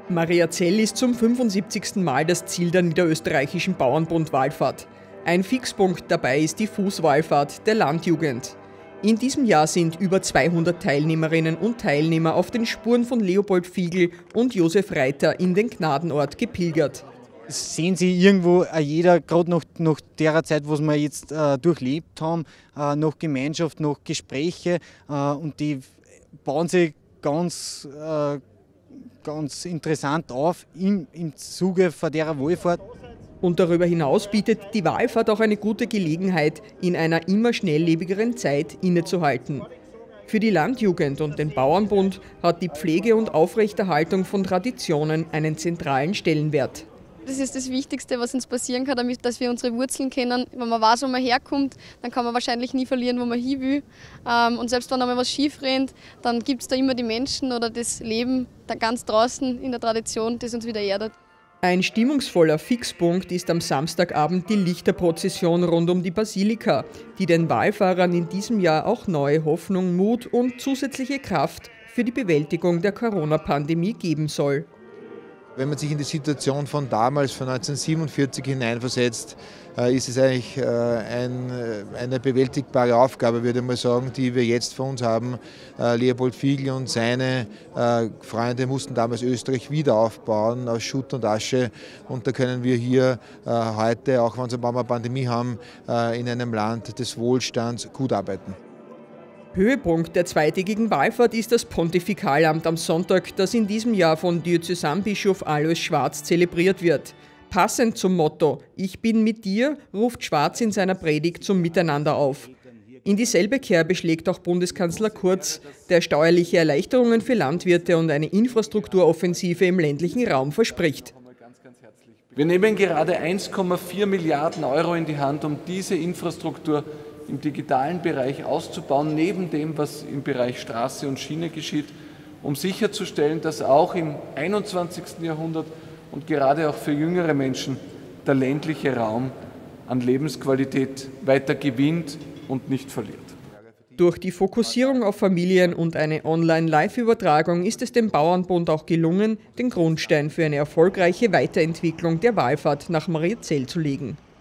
Mariazell ist zum 75. Mal das Ziel der niederösterreichischen Bauernbund-Wallfahrt. Ein Fixpunkt dabei ist die Fußwallfahrt der Landjugend. In diesem Jahr sind über 200 Teilnehmerinnen und Teilnehmer auf den Spuren von Leopold Fiegl und Josef Reiter in den Gnadenort gepilgert. Sehen Sie irgendwo jeder, gerade nach der Zeit, was wir jetzt durchlebt haben, noch Gemeinschaft, noch Gespräche und die bauen sich ganz interessant auf im Zuge von der Wallfahrt. Und darüber hinaus bietet die Wallfahrt auch eine gute Gelegenheit, in einer immer schnelllebigeren Zeit innezuhalten. Für die Landjugend und den Bauernbund hat die Pflege und Aufrechterhaltung von Traditionen einen zentralen Stellenwert. Das ist das Wichtigste, was uns passieren kann, damit dass wir unsere Wurzeln kennen. Wenn man weiß, wo man herkommt, dann kann man wahrscheinlich nie verlieren, wo man hin will. Und selbst wenn einmal was schief rennt, dann gibt es da immer die Menschen oder das Leben da ganz draußen in der Tradition, das uns wieder erdet. Ein stimmungsvoller Fixpunkt ist am Samstagabend die Lichterprozession rund um die Basilika, die den Wallfahrern in diesem Jahr auch neue Hoffnung, Mut und zusätzliche Kraft für die Bewältigung der Corona-Pandemie geben soll. Wenn man sich in die Situation von damals, von 1947 hineinversetzt, ist es eigentlich eine bewältigbare Aufgabe, würde ich mal sagen, die wir jetzt vor uns haben. Leopold Fiegl und seine Freunde mussten damals Österreich wieder aufbauen aus Schutt und Asche. Und da können wir hier heute, auch wenn wir eine Pandemie haben, in einem Land des Wohlstands gut arbeiten. Höhepunkt der zweitägigen Wallfahrt ist das Pontifikalamt am Sonntag, das in diesem Jahr von Diözesanbischof Alois Schwarz zelebriert wird. Passend zum Motto „Ich bin mit dir“ ruft Schwarz in seiner Predigt zum Miteinander auf. In dieselbe Kerbe schlägt auch Bundeskanzler Kurz, der steuerliche Erleichterungen für Landwirte und eine Infrastrukturoffensive im ländlichen Raum verspricht. Wir nehmen gerade 1,4 Milliarden Euro in die Hand, um diese Infrastruktur im digitalen Bereich auszubauen, neben dem, was im Bereich Straße und Schiene geschieht, um sicherzustellen, dass auch im 21. Jahrhundert und gerade auch für jüngere Menschen der ländliche Raum an Lebensqualität weiter gewinnt und nicht verliert. Durch die Fokussierung auf Familien und eine Online-Live-Übertragung ist es dem Bauernbund auch gelungen, den Grundstein für eine erfolgreiche Weiterentwicklung der Wallfahrt nach Mariazell zu legen.